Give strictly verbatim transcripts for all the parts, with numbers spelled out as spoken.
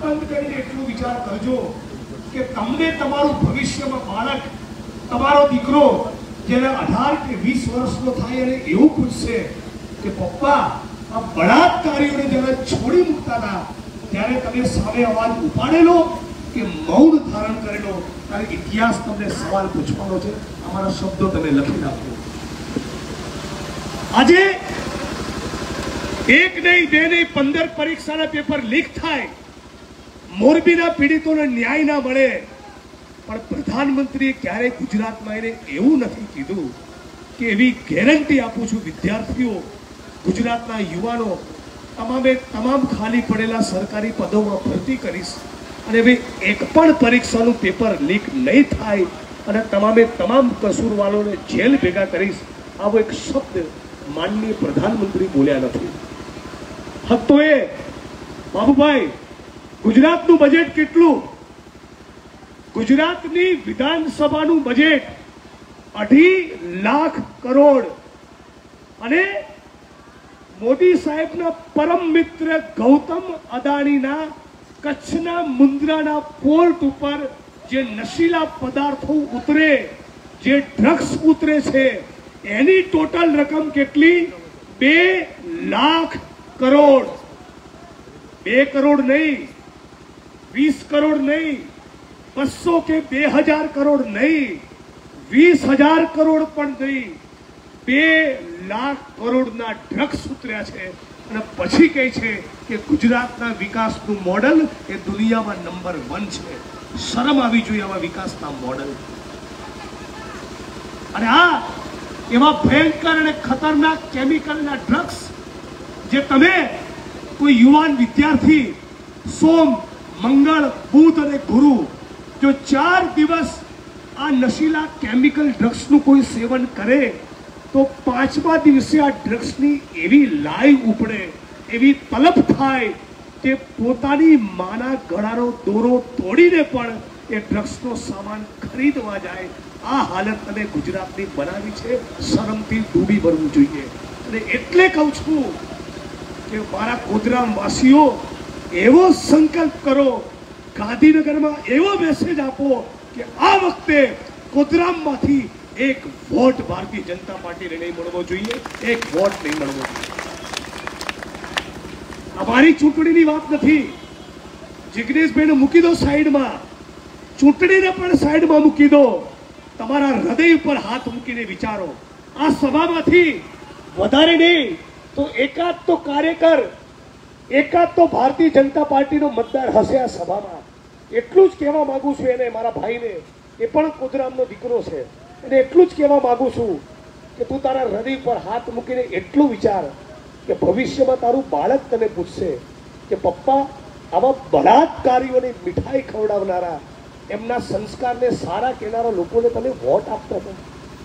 બંધ કરીને એટલું વિચાર કરજો કે તમને તમારું ભવિષ્યમાં બાળક, તમારો દીકરો જેને અઢાર કે વીસ વર્ષનો થાય અને એવું પૂછશે કે પપ્પા આ બળાત્કારીઓને જ્યારે છોડી મૂકતા હતા ત્યારે તમે સામે અવાજ ઉપાડેલો કે મૌન ધારણ કરેલો? ત્યારે ઇતિહાસ તમને સવાલ પૂછવાનો છે. અમારા શબ્દો તમે લખી નાખો. આજે એક નહીં, બે નહીં, પંદર પરીક્ષાના પેપર લીક થાય, મોરબીના પીડિતોને ન્યાય ના મળે, પણ પ્રધાનમંત્રીએ ક્યારેય ગુજરાતમાં એને એવું નથી કીધું કે એવી ગેરંટી આપું છું વિદ્યાર્થીઓ, ગુજરાતના યુવાનો તમામે તમામ ખાલી પડેલા સરકારી પદોમાં ભરતી કરીશ અને ભાઈ એક પણ પરીક્ષાનું પેપર લીક નહીં થાય અને તમામે તમામ કસૂરવાળોને જેલ ભેગા કરીશ. આવો એક શબ્દ માનનીય પ્રધાનમંત્રી બોલ્યા નથી. હક તો એ બાબુભાઈ, ગુજરાતનું બજેટ કેટલું? ગુજરાતની વિધાનસભાનું બજેટ અઢી લાખ કરોડ અને મોદી સાહેબના પરમ મિત્ર ગૌતમ અદાણીના કચ્છના મુન્દ્રાના પોર્ટ ઉપર જે નશીલા પદાર્થો ઉતરે, જે ડ્રગ્સ ઉતરે છે, એની ટોટલ રકમ કેટલી? બે લાખ કરોડ. બે કરોડ નહીં, વીસ કરોડ નહીં, બસો કે બે હજાર કરોડ નહીં, વીસ હજાર કરોડ પણ નહીં, બે લાખ કરોડના ડ્રગ્સ ઉતર્યા છે અને પછી કહે છે કે ગુજરાતના વિકાસનું મોડલ એ દુનિયામાં નંબર વન છે. શરમ આવી જોઈએ આવા વિકાસના મોડલ. અને આ એવા ભયંકર અને ખતરનાક કેમિકલના ડ્રગ્સ જે તમે કોઈ યુવાન વિદ્યાર્થી સોમ, મંગળ, બુધ અને ગુરુ જો ચાર દિવસ આ નશીલા કેમિકલ ડ્રગ્સનું કોઈ સેવન કરે તો પાંચમા દિવસે આ ડ્રગ્સની એવી લાઈવ ઉપડે, એવી તલબ થાય કે પોતાની માના ગળાનો દોરો તોડીને પણ એ ડ્રગ્સનો સામાન ખરીદવા જાય. આ હાલત તમે ગુજરાતની બનાવી છે. શરમથી ડૂબી ભરવું જોઈએ. અને એટલે કહું છું કે મારા કોદરામ વાસીઓ, એવો સંકલ્પ કરો, ગાંધીનગરમાં એવો મેસેજ આપો કે આ વખતે કોદરામમાંથી એક વોટ ભારતીય જનતા પાર્ટીને નહીં મળવો જોઈએ. એક વોટ નહીં મળવો જોઈએ. અમારી ચૂંટણીની વાત નથી. જિગ્નેશભાઈને મૂકી દો સાઈડમાં, ચૂંટણીને પણ સાઈડમાં મૂકી દો. તમારા હૃદય પર હાથ મૂકીને વિચારો. આ સભામાંથી વધારે નહીં તો એકાદ તો કાર્યકર, એકાદ તો ભારતીય જનતા પાર્ટીનો મતદાર હશે આ સભામાં. એટલું જ કહેવા માંગુ છું એને, મારા ભાઈને, એ પણ કોદરામનો દીકરો છે, અને એટલું જ કહેવા માંગુ છું કે તું તારા હૃદય પર હાથ મૂકીને એટલું વિચાર કે ભવિષ્યમાં તારું બાળક તને પૂછશે કે પપ્પા આવા બળાત્કારીઓની મીઠાઈ ખવડાવનારા, એમના સંસ્કારને સારા કહેનારા લોકોને તમે વોટ આપતા છો.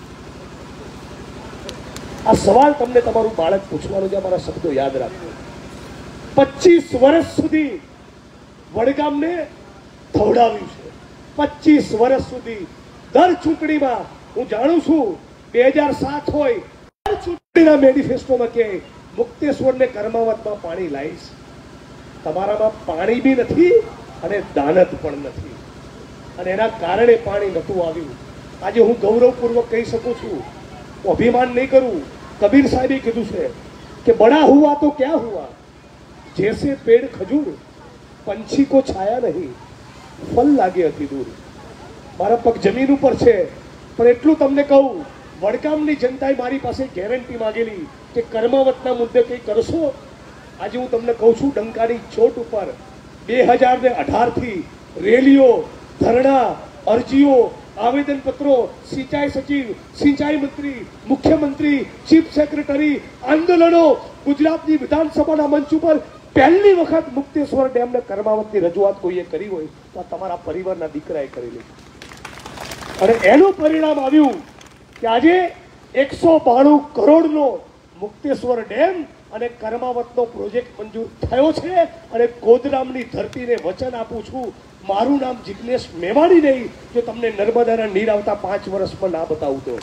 આ સવાલ તમને તમારું બાળક પૂછવાનું છે. મારા શબ્દો યાદ રાખજો. પચીસ વર્ષ સુધી વડગામને ધવડાવ્યું છે. પચીસ વર્ષ સુધી દર ચૂંટણીમાં, હું જાણું છું બે હજાર સાત હોય, દર ચૂંટણીના મેનિફેસ્ટોમાં કે મુક્તેશ્વરને કર્માવતમાં પાણી લાવીશ. તમારામાં પાણી બી નથી અને દાનત પણ નથી, અને એના કારણે પાણી નતું આવ્યું. આજે હું ગૌરવપૂર્વક કહી શકું છું, હું અભિમાન નહીં કરું. કબીર સાહેબે કીધું છે કે બડા હુઆ તો ક્યાં હુઆ, જૈસે પેડ ખજૂર, પંછી કો છાયા નહીં, ફલ લાગે અતિ દૂર. મારા પગ જમીન ઉપર છે, પણ એટલું તમને કહું, વડગામની જનતાએ મારી પાસે ગેરંટી માંગેલી કે કર્માવતના મુદ્દે કંઈ કરશો. આજે હું તમને કહું છું, ડંકાની ચોટ ઉપર બે હજાર ને અઢાર થી રેલીઓ, ધરણા, અરજીઓ, આવેદનપત્રો, સિંચાઈ સચિવ, સિંચાઈ મંત્રી, મુખ્યમંત્રી, ચીફ સેક્રેટરી, આંદોલનો, ગુજરાતની વિધાનસભાના મંચ ઉપર પહેલી વખત મુક્તેશ્વર ડેમને કર્માવતની રજૂઆત કોઈએ કરી હોય તો તમારા પરિવારના દીકરાએ કરેલી. અને એનું પરિણામ આવ્યું કે આજે એકસો બાણું કરોડનો મુક્તેશ્વર ડેમ અને કર્માવતનો પ્રોજેક્ટ મંજૂર થયો છે. અને કોદરામની ધરતીને વચન આપું છું, મારું નામ જિગ્નેશ મેવાણી નહીં, જો તમને નર્મદાના નીર આવતા પાંચ વર્ષમાં ના બતાવું તો.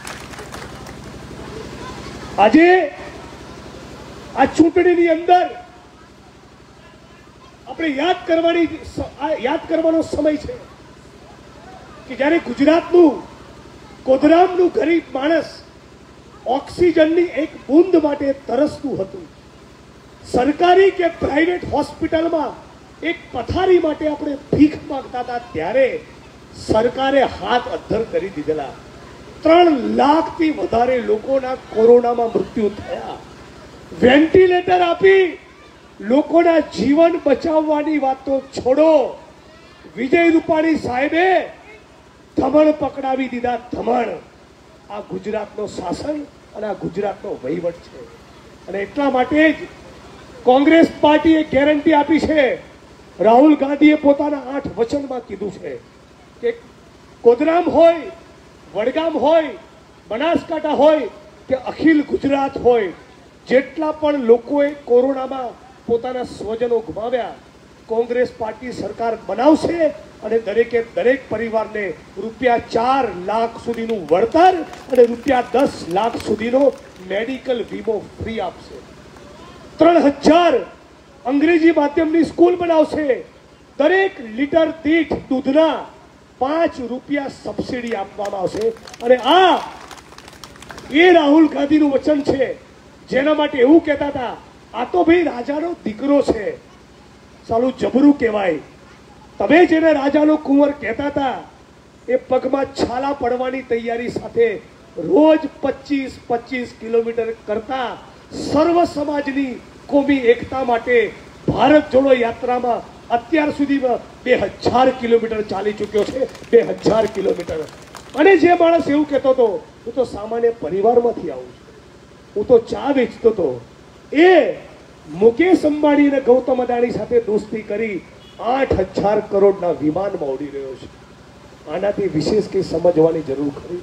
આજે આ ચૂંટણીની અંદર આપણે યાદ કરવાની યાદ કરવાનો સમય છે કે જ્યારે ગુજરાતનું કોદરામનું ગરીબ માણસ ઓક્સિજનની એક બૂંદ માટે તરસતું હતું. સરકારી કે પ્રાઇવેટ હોસ્પિટલમાં એક પથારી માટે આપણે ભીખ માંગતા હતા ત્યારે સરકારે હાથ અદ્ધર કરી દીધેલા. ત્રણ લાખથી વધારે લોકોના કોરોનામાં મૃત્યુ થયા. વેન્ટિલેટર આપી લોકોના જીવન બચાવવાની વાત તો છોડો, વિજય રૂપાણી સાહેબે ધમણ પકડાવી દીધા. ધમણ. આ ગુજરાતનો શાસન અને આ ગુજરાતનો વહીવટ છે. અને એટલા માટે જ કોંગ્રેસ પાર્ટીએ ગેરંટી આપી છે, રાહુલ ગાંધીએ પોતાના આઠ વચનમાં કીધું છે કે કોદરામ હોય, વડગામ હોય, બનાસકાંઠા હોય કે અખિલ ગુજરાત હોય, જેટલા પણ લોકોએ કોરોનામાં પોતાના સ્વજનો ગુમાવ્યા, કોંગ્રેસ પાર્ટી સરકાર બનાવશે અને દરેકે દરેક પરિવારને રૂપિયા ચાર લાખ સુધીનું વળતર અને રૂપિયા દસ લાખ સુધીનો મેડિકલ વીમો ફ્રી આપશે. ત્રણ હજાર અંગ્રેજી માધ્યમની સ્કૂલ બનાવશે. દરેક લીટર દીઠ દૂધના પાંચ રૂપિયા સબસિડી આપવામાં આવશે. અને આ એ રાહુલ ગાંધીનું વચન છે જેના માટે એવું કહેતા હતા, આ તો ભાઈ રાજાનો દીકરો છે. સાલું જબરું કહેવાય. તમે જેને રાજાનો કુંવર કહેતા હતા એ પગમાં છાલા પડવાની તૈયારી સાથે રોજ પચીસ પચીસ કિલોમીટર કરતા સર્વ સમાજની કોમી એકતા માટે ભારત જોડો યાત્રામાં અત્યાર સુધીમાં બે હજાર કિલોમીટર ચાલી ચૂક્યો છે. બે હજાર કિલોમીટર. અને જે માણસ એવું કહેતો હતો હું તો સામાન્ય પરિવારમાંથી આવું છું, હું તો ચા વેચતો હતો, એ મુકેશ અંબાણી અને ગૌતમ અદાણી સાથે દોસ્તી કરી આઠ હજાર કરોડના વિમાનમાં ઉડી રહ્યો છે. આનાથી વિશેષ કંઈ સમજવાની જરૂર ખરી?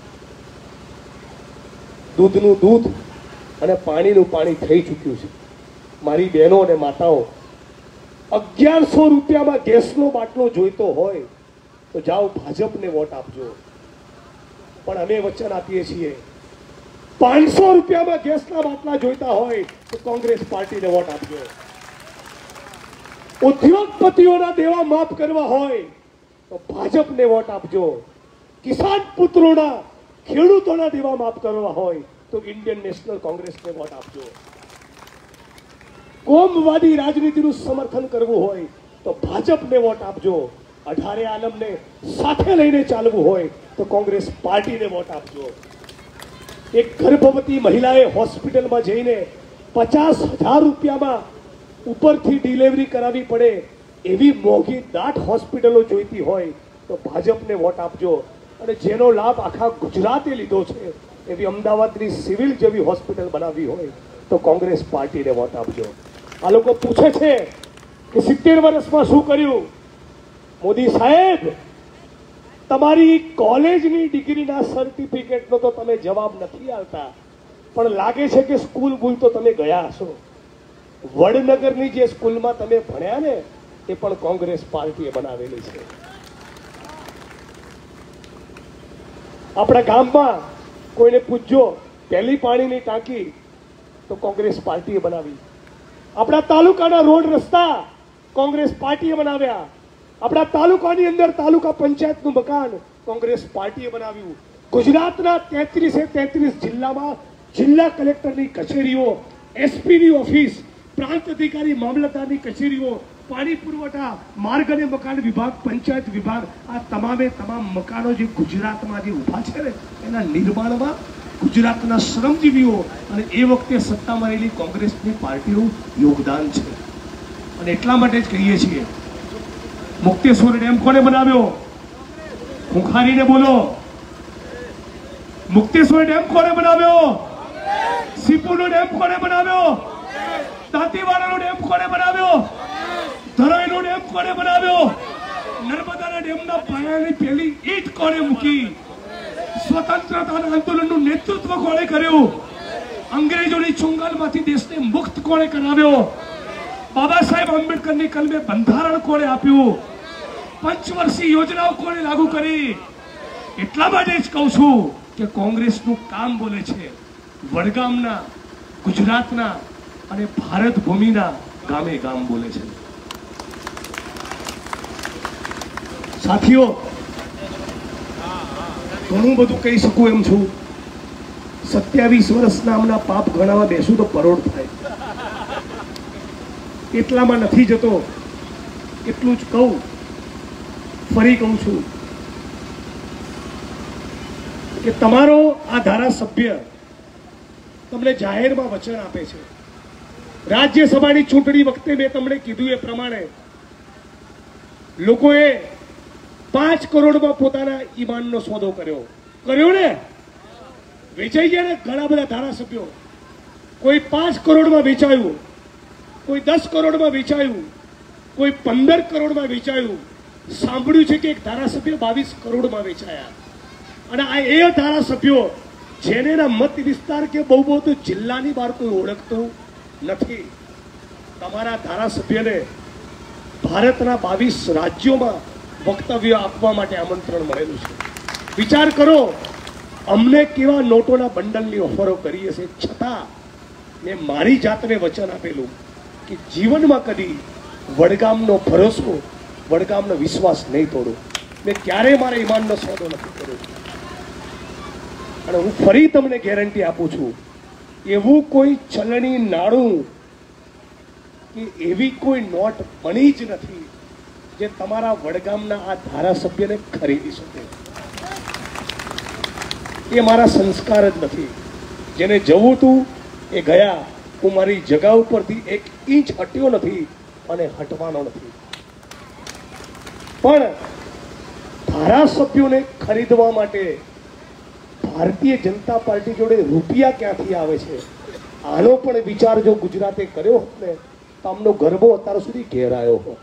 દૂધનું દૂધ અને પાણીનું પાણી થઈ ચૂક્યું છે. મારી બહેનો અને માતાઓ, અગિયારસો રૂપિયામાં ગેસનો બાટલો જોઈતો હોય તો જાઓ ભાજપને વોટ આપજો. પણ અમે વચન આપીએ છીએ, પાંચસો રૂપિયામાં ગેસના બાટલા જોઈતા હોય તો કોંગ્રેસ પાર્ટીને વોટ આપજો. ઉદ્યોગપતિઓના દેવા માફ કરવા હોય તો ભાજપને વોટ આપજો. કિસાન પુત્રોના, ખેડૂતોના દેવા માફ કરવા હોય તો ઇન્ડિયન નેશનલ કોંગ્રેસને વોટ આપજો. કોમવાદી રાજનીતિનું સમર્થન કરવું હોય તો ભાજપને વોટ આપજો. અઢારે આલમને સાથે લઈને ચાલવું હોય તો કોંગ્રેસ પાર્ટીને વોટ આપજો. એક ગર્ભવતી મહિલાએ હોસ્પિટલમાં જઈને પચાસ હજાર રૂપિયામાં ઉપરથી ડિલિવરી કરાવી પડે એવી મોંઘી દાટ હોસ્પિટલો જોઈતી હોય તો ભાજપને વોટ આપજો. અને જેનો લાભ આખા ગુજરાતે લીધો છે એવી અમદાવાદની સિવિલ જેવી હોસ્પિટલ બનાવવી હોય તો કોંગ્રેસ પાર્ટીને વોટ આપજો. આ લોકો પૂછે છે કે સિત્તેર વર્ષમાં શું કર્યું? મોદી સાહેબ, તમારી કોલેજની ડિગ્રીના સર્ટિફિકેટનો તો તમે જવાબ નથી આવતા, પણ લાગે છે કે સ્કૂલ ભૂલ તો તમે ગયા હશો. વડનગરની જે સ્કૂલમાં તમે ભણ્યા ને એ પણ કોંગ્રેસ પાર્ટીએ બનાવેલી છે. આપણા ગામમાં કોઈને પૂછજો, પહેલી પાણીની ટાંકી તો કોંગ્રેસ પાર્ટીએ બનાવી. આપણા તાલુકાના રોડ રસ્તા કોંગ્રેસ પાર્ટીએ બનાવ્યા. આપણા તાલુકાની અંદર તાલુકા પંચાયતનું મકાન કોંગ્રેસ પાર્ટીએ બનાવ્યું. ગુજરાતના તેત્રીસે તેત્રીસ જિલ્લામાં જિલ્લા કલેક્ટરની કચેરીઓ, એસપીની ઓફિસ, પ્રાંત અધિકારી મામલતદારની કચેરીઓ, પાણી પુરવઠા, માર્ગ અને મકાન વિભાગ, પંચાયત વિભાગ, આ તમામે તમામ મકાનો જે ગુજરાતમાં જે ઊભા છે ને એના નિર્માણમાં ગુજરાતના શ્રમજીવીઓ અને એ વખતે સત્તામાં રહેલી કોંગ્રેસની પાર્ટીનું યોગદાન છે. અને એટલા માટે જ કહીએ છીએ, મુક્તેશ્વર ડેમ કોને બનાવ્યો? ખુખારીને બોલો. મુક્તેશ્વર ડેમ કોને બનાવ્યો? સીપુનો ડેમ કોને બનાવ્યો? દાંતીવાડાનો ડેમ કોને બનાવ્યો? ધરોઈનો ડેમ કોને બનાવ્યો? નર્મદાના ડેમના પાયાની પહેલી ઈંટ કોને મૂકી? સ્વતંત્રતા આંદોલનનું નેતૃત્વ કોણે કર્યું? અંગ્રેજોની ચુંગાલમાંથી દેશને મુક્ત કોણે કરાવ્યો? બાબા સાહેબ આંબેડકરની કલમે બંધારણ કોણે આપ્યું? પંચવર્ષીય યોજનાઓ કોણે લાગુ કરી? એટલા માટે જ કહું છું કે કોંગ્રેસનું કામ બોલે છે. વડગામના, ગુજરાતના અને ભારત ભૂમિના ગામે ગામ બોલે છે. સાથીઓ, ઘણું બધું કહી શકું એમ છું. સત્યાવીસ વર્ષના આમના પાપ ગણાવા બેસું તો કરોડ થાય. એટલામાં નથી જતો. એટલું જ કહું, ફરી કહું છું કે તમારો આ ધારાસભ્ય તમને જાહેરમાં વચન આપે છે. રાજ્યસભાની ચૂંટણી વખતે મેં તમને કીધું એ પ્રમાણે લોકોએ પાંચ કરોડમાં પોતાના ઈમાનનો સોદો કર્યો કર્યો ને વેચાઈ ગયા ને. ઘણા બધા ધારાસભ્યો, કોઈ પાંચ કરોડમાં વેચાયું, કોઈ દસ કરોડમાં વેચાયું, કોઈ પંદર કરોડમાં વેચાયું. સાંભળ્યું છે કે એક ધારાસભ્ય બાવીસ કરોડમાં વેચાયા. અને આ એ ધારાસભ્યો જેનેના મત વિસ્તાર કે બહુ બહુ તો જિલ્લાની બહાર કોઈ ઓળખતું નથી. તમારા ધારાસભ્યને ભારતના બાવીસ રાજ્યોમાં વક્તવ્ય આપવા માટે આમંત્રણ મળેલું છે. વિચાર કરો, અમને કેવા નોટોના બંડલની ઓફરો કરી હશે, છતાં મેં મારી જાતને વચન આપેલું કે જીવનમાં કદી વડગામનો ભરોસો, વડગામનો વિશ્વાસ નહીં તોડું. મેં ક્યારેય મારા ઈમાનનો સોદો નથી કર્યો. અને હું ફરી તમને ગેરંટી આપું છું, એવું કોઈ ચલણી નાણું કે એવી કોઈ નોટ બની જ નથી જે તમારા વડગામના આ ધારાસભ્યને ખરીદી શકે. એ મારા સંસ્કાર જ નથી. જેને જવું હતું એ ગયા. હું મારી જગા ઉપરથી એક ઇંચ હટ્યો નથી અને હટવાનો નથી. પણ ધારાસભ્યોને ખરીદવા માટે ભારતીય જનતા પાર્ટી જોડે રૂપિયા ક્યાંથી આવે છે, આનો પણ વિચાર જો ગુજરાતે કર્યો હોત ને તો આમનો ગરબો અત્યાર સુધી ઘેરાયો હોત.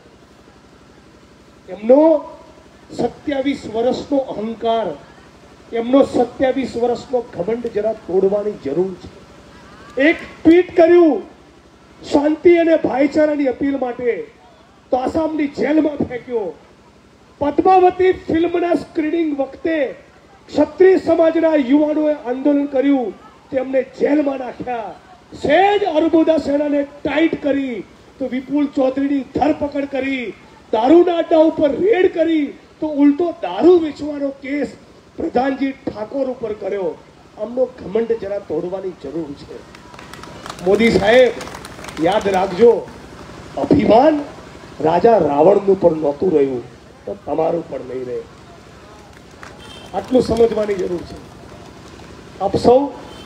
એમનો સત્યાવીસ વર્ષનો અહંકાર, એમનો સત્યાવીસ વર્ષનો ઘમંડ જરા તોડવાની જરૂર છે. એક ટ્વીટ કર્યું શાંતિ અને ભાઈચારાની અપીલ માટે, તો આસામની જેલમાં ફેંક્યો. પદ્માવતી ફિલ્મના સ્ક્રીનિંગ વખતે ક્ષત્રિય સમાજના યુવાનોએ આંદોલન કર્યું, તેમને જેલમાં નાખ્યા. સહેજ અર્બુદા સેનાને ટાઈટ કરી તો વિપુલ ચૌધરીની ધરપકડ કરી. દારૂના અડ્ડા ઉપર રેડ કરી તો ઉલટો દારૂ વેચવાનો કેસ પ્રધાનજી ઠાકોર ઉપર કર્યો. આમનો ઘમંડ જરા તોડવાની જરૂર છે. મોદી સાહેબ, યાદ રાખજો, અભિમાન રાજા રાવણનું પણ નહોતું રહ્યું તો તમારું પણ નહીં રહે. આટલું સમજવાની જરૂર છે. આપ સૌ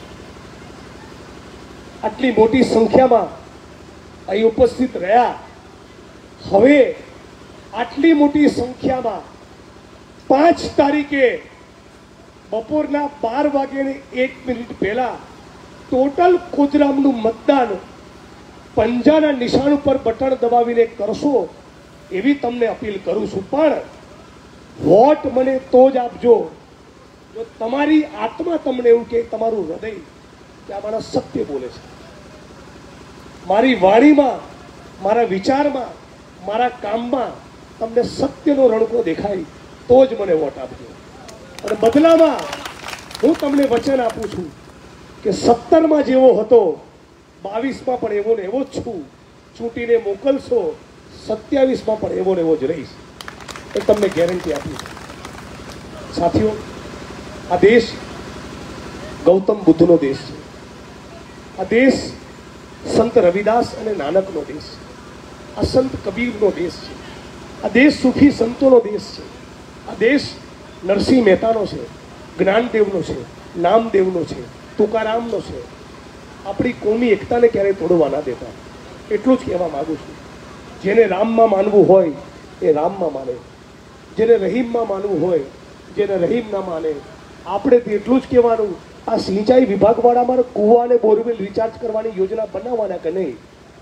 આટલી મોટી સંખ્યામાં અહીં ઉપસ્થિત રહ્યા. હવે આટલી મોટી સંખ્યામાં પાંચ તારીખે બપોરના બાર વાગ્યાની એક મિનિટ પહેલા ટોટલ ખુદરામનું મતદાન પંજાના નિશાન ઉપર બટન દબાવીને કરશો એવી તમને અપીલ કરું છું. પણ વોટ મને તો જ આપજો જો તમારી આત્મા તમને એવું કે, તમારું હૃદય કે આ મારા સત્ય બોલે છે. મારી વાણીમાં, મારા વિચારમાં, મારા કામમાં તમને સત્યનો રણકો દેખાય તો જ મને વોટ આપજો. અને બદલામાં હું તમને વચન આપું છું કે સત્તરમાં જેવો હતો બાવીસમાં પણ એવો ને એવો જ છું. ચૂંટીને મોકલશો સત્યાવીસમાં પણ એવો ને એવો જ રહીશ, એ તમને ગેરંટી આપી છે. સાથીઓ, આ દેશ ગૌતમ બુદ્ધનો દેશ છે. આ દેશ સંત રવિદાસ અને નાનકનો દેશ છે. આ સંત કબીરનો દેશ છે. આ દેશ સુફી સંતોનો દેશ છે. આ દેશ નરસિંહ મહેતાનો છે, જ્ઞાનદેવનો છે, નામદેવનો છે, તુકારામનો છે. આપણી કોમી એકતાને ક્યારેય તોડવા ના દેતા. એટલું જ કહેવા માંગુ છું. જેને રામમાં માનવું હોય એ રામમાં માને, જેને રહીમમાં માનવું હોય જેને રહીમ ના માને. આપણે એટલું જ કહેવાનું, આ સિંચાઈ વિભાગવાળા મારે કુવા અને બોરવેલ રિચાર્જ કરવાની યોજના બનાવવાના કે નહીં.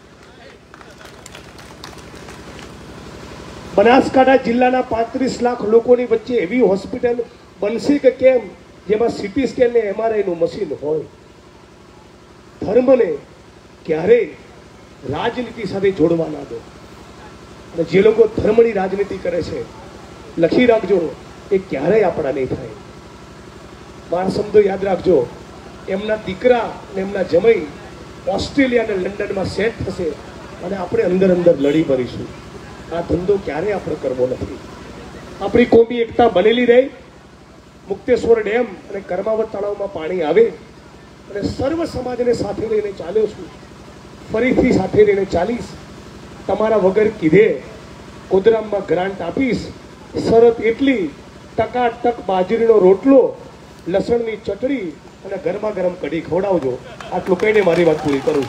બનાસકાંઠા જિલ્લાના પાંત્રીસ લાખ લોકોની વચ્ચે એવી હોસ્પિટલ બનશે કે કેમ જેમાં સીટી સ્કેન ને એમઆરઆઈ નું મશીન હોય. ધર્મને ક્યારેય રાજનીતિ સાથે જોડવા ના દો. અને જે લોકો ધર્મની રાજનીતિ કરે છે, લખી રાખજો, એ ક્યારેય આપણા નહીં થાય. મારા શબ્દો યાદ રાખજો. એમના દીકરા અને એમના જમાઈ ઓસ્ટ્રેલિયા અને લંડનમાં સેટ થશે અને આપણે અંદર અંદર લડી ભરીશું. આ ધંધો ક્યારેય આપણે કરવો નથી. આપણી કોમી એકતા બનેલી રહે, મુક્તેશ્વર ડેમ અને કર્માવત તળાવમાં પાણી આવે અને સર્વ સમાજને સાથે લઈને ચાલ્યો છું, ફરીથી સાથે લઈને ચાલીશ. તમારા વગર કીધે ગોધરામમાં ગ્રાન્ટ આપીશ. શરત એટલી, ટકાટક બાજરીનો રોટલો, લસણની ચટણી અને ગરમા ગરમ કઢી ખવડાવજો. આટલું કહીને મારી વાત પૂરી કરું.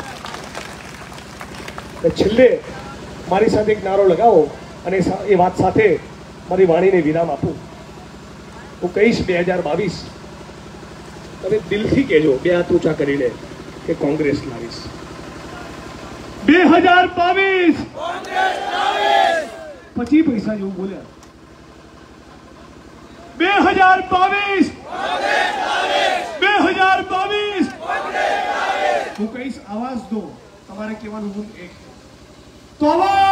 છેલ્લે મારી સાથે એક નારો લગાવો અને એ વાત સાથે મારી વાણીને વિરામ આપું. હું કહીશ બે હજાર બાવીસ, તમે દિલથી કહેજો બે હાથ ઊંચા કરીને કે કોંગ્રેસ લાવીશ. બે હજાર બાવીસ પછી પૈસા જેવું બોલ્યા. બે હજાર બાવીસ બે હજાર બાવીસ હું કહીશ આવાજ દો. તમારે કહેવાનું હું એક તો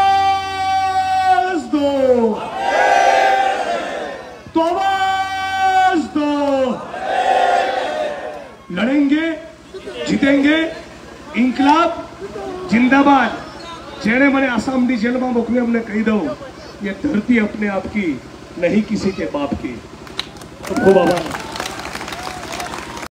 आवाज दो, तो आवाज दो. लड़ेंगे, जीतेंगे, इंकलाब जिंदाबाद. जेने मैंने आसाम दी जेल में मोकले हमने कही दो, ये धरती अपने आप की नहीं किसी के बाप की. खूब आभार.